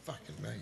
fucking right.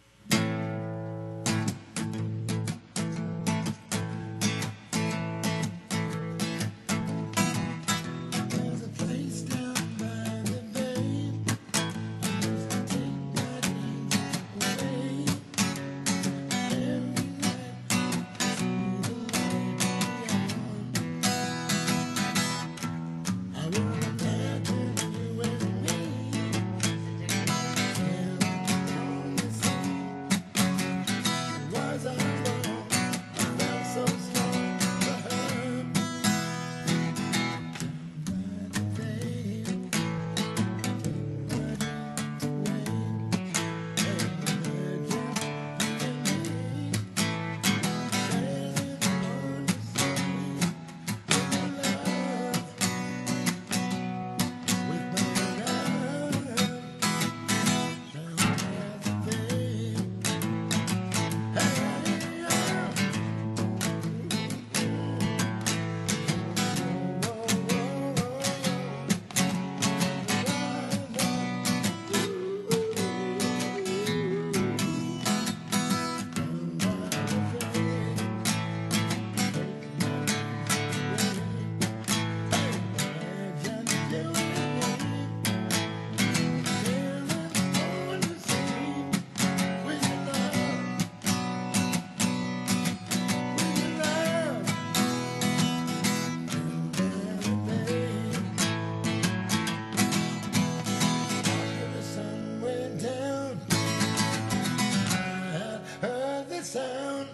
Sound.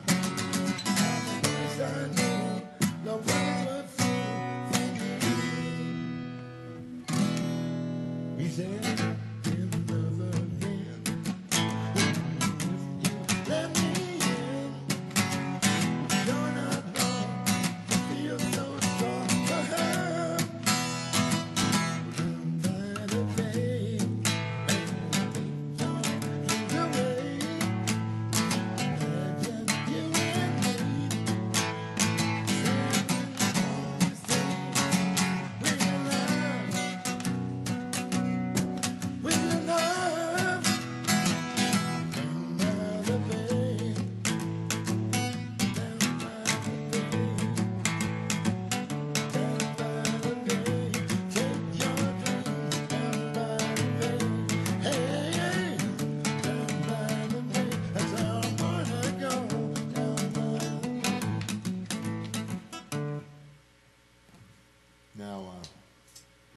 The words were full. He said, in another again. Let me in. You're not wrong. You feel so strong for her. By the day, don't give away. Now,